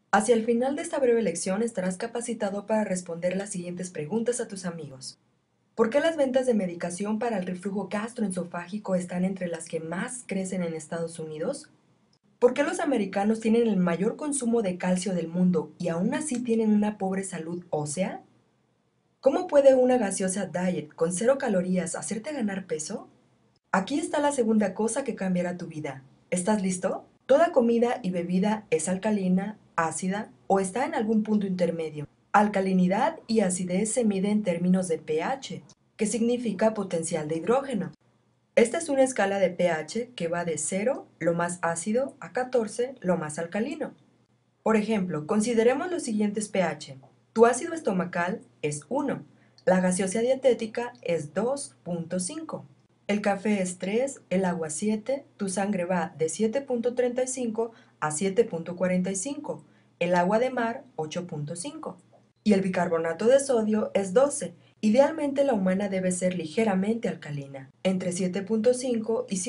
Hacia el final de esta breve lección estarás capacitado para responder las siguientes preguntas a tus amigos. ¿Por qué las ventas de medicación para el reflujo gastroesofágico están entre las que más crecen en Estados Unidos? ¿Por qué los americanos tienen el mayor consumo de calcio del mundo y aún así tienen una pobre salud ósea? ¿Cómo puede una gaseosa diet con 0 calorías hacerte ganar peso? Aquí está la segunda cosa que cambiará tu vida. ¿Estás listo? Toda comida y bebida es alcalina, ácida o está en algún punto intermedio. Alcalinidad y acidez se mide en términos de pH, que significa potencial de hidrógeno. Esta es una escala de pH que va de 0, lo más ácido, a 14, lo más alcalino. Por ejemplo, consideremos los siguientes pH. Tu ácido estomacal es 1, la gaseosa dietética es 2.5, el café es 3, el agua 7, tu sangre va de 7.35 a 7.45, el agua de mar 8.5 y el bicarbonato de sodio es 12. Idealmente la humana debe ser ligeramente alcalina, entre 7.5 y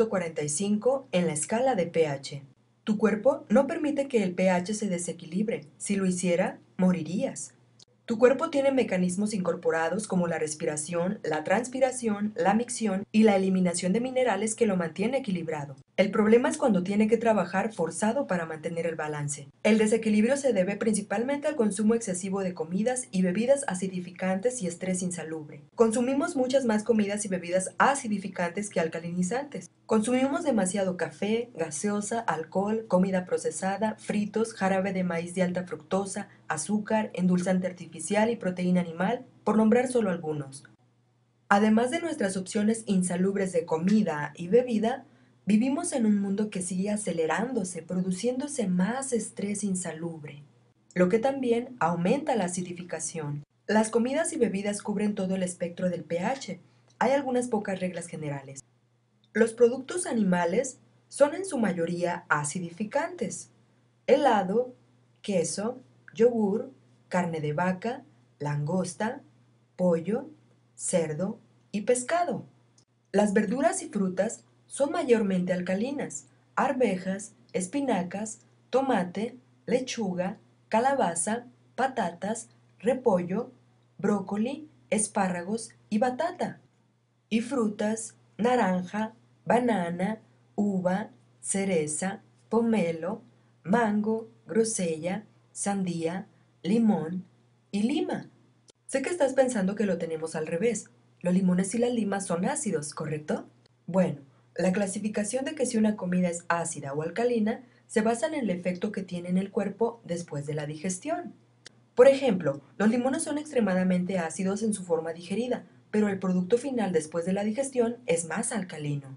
7.45 en la escala de pH. Tu cuerpo no permite que el pH se desequilibre. Si lo hiciera, morirías. Tu cuerpo tiene mecanismos incorporados como la respiración, la transpiración, la micción y la eliminación de minerales que lo mantiene equilibrado. El problema es cuando tiene que trabajar forzado para mantener el balance. El desequilibrio se debe principalmente al consumo excesivo de comidas y bebidas acidificantes y estrés insalubre. Consumimos muchas más comidas y bebidas acidificantes que alcalinizantes. Consumimos demasiado café, gaseosa, alcohol, comida procesada, fritos, jarabe de maíz de alta fructosa, azúcar, endulzante artificial y proteína animal, por nombrar solo algunos. Además de nuestras opciones insalubres de comida y bebida, vivimos en un mundo que sigue acelerándose, produciéndose más estrés insalubre, lo que también aumenta la acidificación. Las comidas y bebidas cubren todo el espectro del pH. Hay algunas pocas reglas generales. Los productos animales son en su mayoría acidificantes. Helado, queso, yogur, carne de vaca, langosta, pollo, cerdo y pescado. Las verduras y frutas son mayormente alcalinas. Arvejas, espinacas, tomate, lechuga, calabaza, patatas, repollo, brócoli, espárragos y batata. Y frutas, naranja, banana, uva, cereza, pomelo, mango, grosella, sandía, limón y lima. Sé que estás pensando que lo tenemos al revés. Los limones y las limas son ácidos, ¿correcto? Bueno, la clasificación de que si una comida es ácida o alcalina se basa en el efecto que tiene en el cuerpo después de la digestión. Por ejemplo, los limones son extremadamente ácidos en su forma digerida, pero el producto final después de la digestión es más alcalino,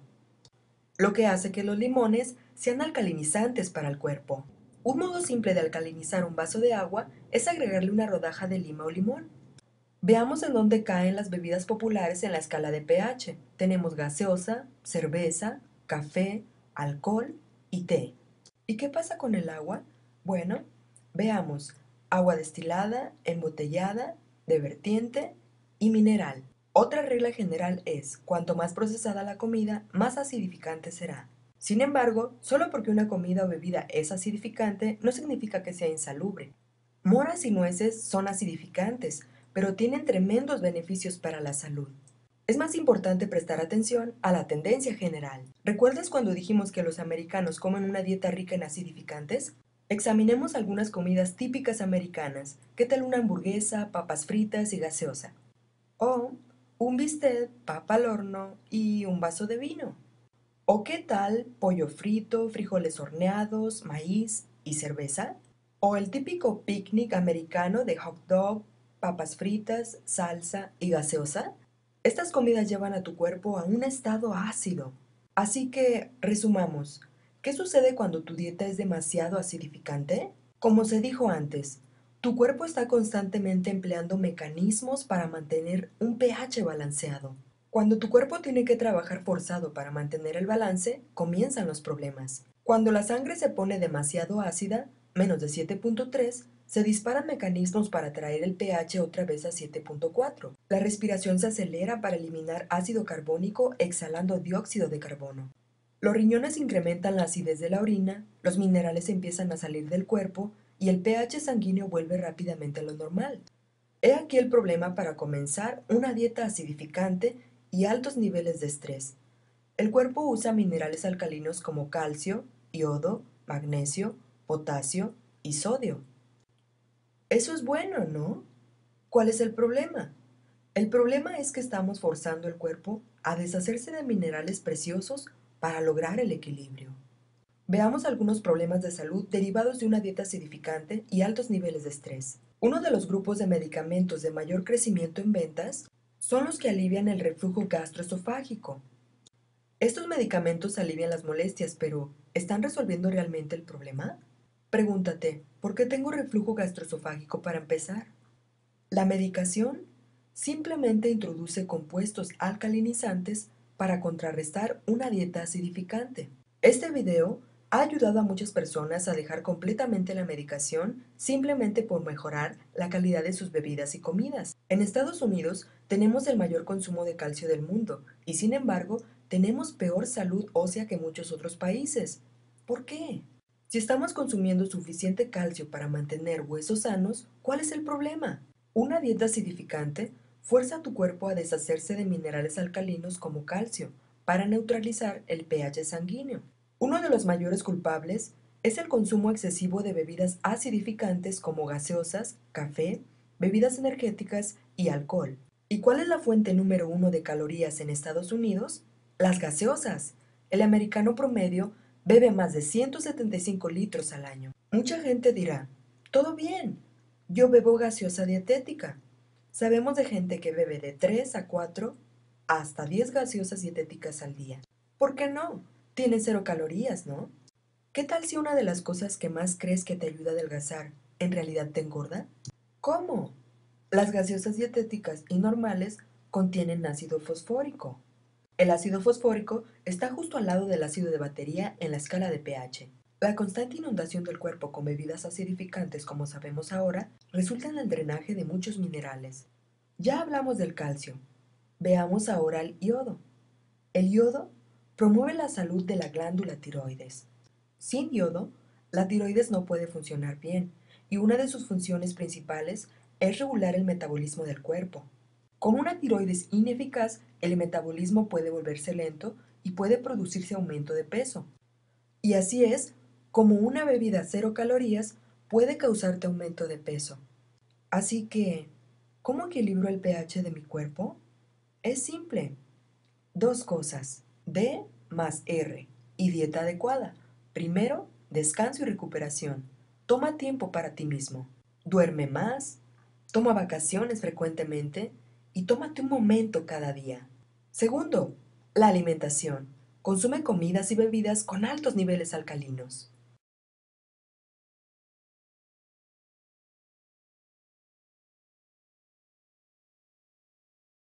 lo que hace que los limones sean alcalinizantes para el cuerpo. Un modo simple de alcalinizar un vaso de agua es agregarle una rodaja de lima o limón. Veamos en dónde caen las bebidas populares en la escala de pH. Tenemos gaseosa, cerveza, café, alcohol y té. ¿Y qué pasa con el agua? Bueno, veamos. Agua destilada, embotellada, de vertiente y mineral. Otra regla general es, cuanto más procesada la comida, más acidificante será. Sin embargo, solo porque una comida o bebida es acidificante no significa que sea insalubre. Moras y nueces son acidificantes, pero tienen tremendos beneficios para la salud. Es más importante prestar atención a la tendencia general. ¿Recuerdas cuando dijimos que los americanos comen una dieta rica en acidificantes? Examinemos algunas comidas típicas americanas. ¿Qué tal una hamburguesa, papas fritas y gaseosa? O un bistec, papa al horno y un vaso de vino. ¿O qué tal pollo frito, frijoles horneados, maíz y cerveza? ¿O el típico picnic americano de hot dog, papas fritas, salsa y gaseosa? Estas comidas llevan a tu cuerpo a un estado ácido. Así que, resumamos, ¿qué sucede cuando tu dieta es demasiado acidificante? Como se dijo antes, tu cuerpo está constantemente empleando mecanismos para mantener un pH balanceado. Cuando tu cuerpo tiene que trabajar forzado para mantener el balance, comienzan los problemas. Cuando la sangre se pone demasiado ácida, menos de 7.3, se disparan mecanismos para traer el pH otra vez a 7.4. La respiración se acelera para eliminar ácido carbónico exhalando dióxido de carbono. Los riñones incrementan la acidez de la orina, los minerales empiezan a salir del cuerpo y el pH sanguíneo vuelve rápidamente a lo normal. He aquí el problema para comenzar una dieta acidificante y altos niveles de estrés. El cuerpo usa minerales alcalinos como calcio, yodo, magnesio, potasio y sodio. Eso es bueno, ¿no? ¿Cuál es el problema? El problema es que estamos forzando el cuerpo a deshacerse de minerales preciosos para lograr el equilibrio. Veamos algunos problemas de salud derivados de una dieta acidificante y altos niveles de estrés. Uno de los grupos de medicamentos de mayor crecimiento en ventas son los que alivian el reflujo gastroesofágico. Estos medicamentos alivian las molestias, pero ¿están resolviendo realmente el problema? Pregúntate, ¿por qué tengo reflujo gastroesofágico para empezar? La medicación simplemente introduce compuestos alcalinizantes para contrarrestar una dieta acidificante. Este video ha ayudado a muchas personas a dejar completamente la medicación simplemente por mejorar la calidad de sus bebidas y comidas. En Estados Unidos tenemos el mayor consumo de calcio del mundo y sin embargo tenemos peor salud ósea que muchos otros países. ¿Por qué? Si estamos consumiendo suficiente calcio para mantener huesos sanos, ¿cuál es el problema? Una dieta acidificante fuerza a tu cuerpo a deshacerse de minerales alcalinos como calcio para neutralizar el pH sanguíneo. Uno de los mayores culpables es el consumo excesivo de bebidas acidificantes como gaseosas, café, bebidas energéticas y alcohol. ¿Y cuál es la fuente número uno de calorías en Estados Unidos? Las gaseosas. El americano promedio bebe más de 175 litros al año. Mucha gente dirá, todo bien, yo bebo gaseosa dietética. Sabemos de gente que bebe de 3 a 4 hasta 10 gaseosas dietéticas al día. ¿Por qué no? Tiene cero calorías, ¿no? ¿Qué tal si una de las cosas que más crees que te ayuda a adelgazar en realidad te engorda? ¿Cómo? Las gaseosas dietéticas y normales contienen ácido fosfórico. El ácido fosfórico está justo al lado del ácido de batería en la escala de pH. La constante inundación del cuerpo con bebidas acidificantes, como sabemos ahora, resulta en el drenaje de muchos minerales. Ya hablamos del calcio. Veamos ahora el yodo. El yodo promueve la salud de la glándula tiroides. Sin yodo, la tiroides no puede funcionar bien y una de sus funciones principales es regular el metabolismo del cuerpo. Con una tiroides ineficaz, el metabolismo puede volverse lento y puede producirse aumento de peso. Y así es como una bebida cero calorías puede causarte aumento de peso. Así que, ¿cómo equilibro el pH de mi cuerpo? Es simple. Dos cosas, D más R y dieta adecuada. Primero, descanso y recuperación. Toma tiempo para ti mismo. Duerme más, toma vacaciones frecuentemente y tómate un momento cada día. Segundo, la alimentación. Consume comidas y bebidas con altos niveles alcalinos.